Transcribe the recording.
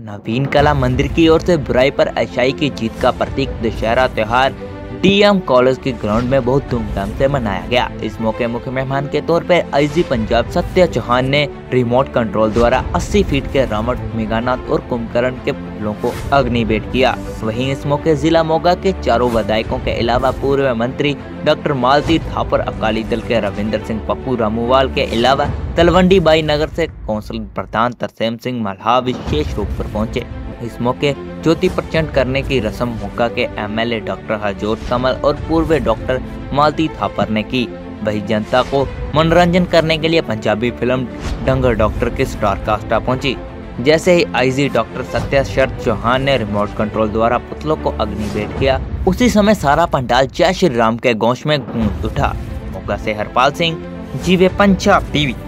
नवीन कला मंदिर की ओर से बुराई पर अच्छाई की जीत का प्रतीक दशहरा त्योहार डीएम कॉलेज के ग्राउंड में बहुत धूमधाम से मनाया गया। इस मौके मुख्य मेहमान के तौर पर आईजी पंजाब सत्या चौहान ने रिमोट कंट्रोल द्वारा 80 फीट के रावण, मेघनाथ और कुंभकर्ण के पुतलों को अग्नि भेंट किया। वहीं इस मौके जिला मोगा के चारों विधायकों के अलावा पूर्व मंत्री डॉक्टर मालती थापर, अकाली दल के रविंदर सिंह पप्पू रामूवाल के अलावा तलवंडी बाई नगर से कौंसिल प्रधान तरसेम सिंह मल्हा विशेष रूप पर पहुंचे। इस मौके ज्योति प्रचंड करने की रस्म मोगा के एमएलए डॉक्टर हरजोत कमल और पूर्व डॉक्टर मालती थापर ने की। वही जनता को मनोरंजन करने के लिए पंजाबी फिल्म डंगर डॉक्टर की स्टार कास्ट पहुंची। जैसे ही आईजी डॉक्टर सत्या शरद चौहान ने रिमोट कंट्रोल द्वारा पुतलों को अग्नि भेंट किया, उसी समय सारा पंडाल जय श्री राम के घोष में गूंज उठा। मोगा से हरपाल सिंह, जीवे पंजाब टीवी।